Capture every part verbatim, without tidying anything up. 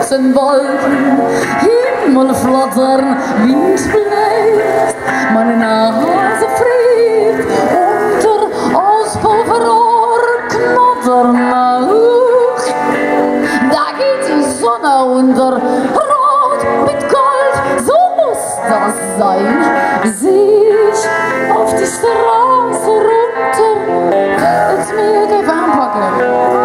weißen Wolken, Himmel flattern, Wind bläst, meine Nase friert unter Auspulverrohr knattern auch. Da geht die Sonne unter, rot mit Gold, so muss das sein. Sieh ich auf die Straße runter, als mir der Wamperger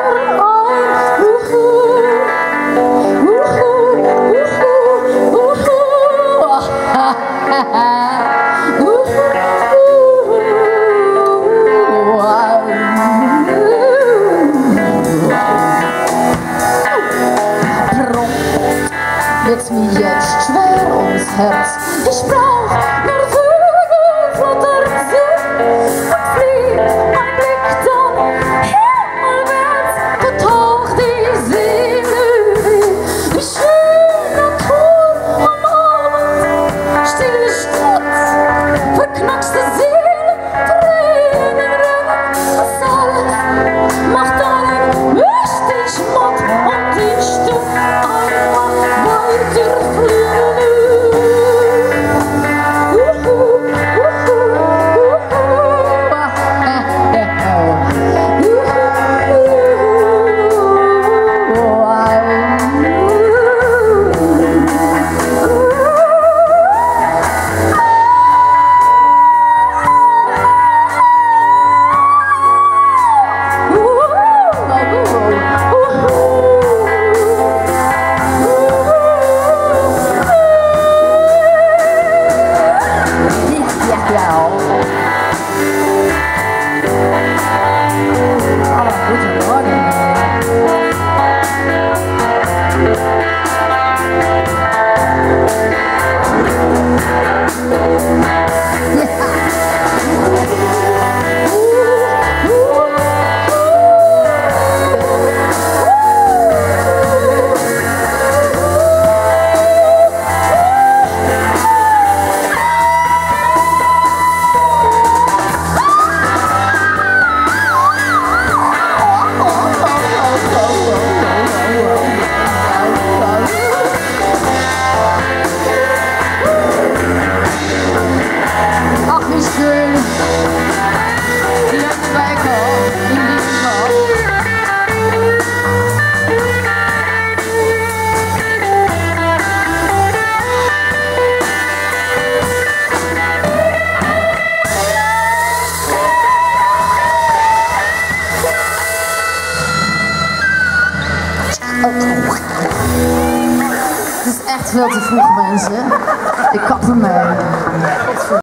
wird's mir jetzt schwer ums Herz. Ich brauch nur Vögel, flattern sie und fliegt mein Blick dann himmelwärts, da taucht die Seele, wie schön Natur am Abend, stille Stadt, verknackste Seele, Tränen rennen, das alles macht einen richtig matt und ich tu einfach weiter fliegen. Het is echt veel te vroeg, mensen. Ik kap ermee.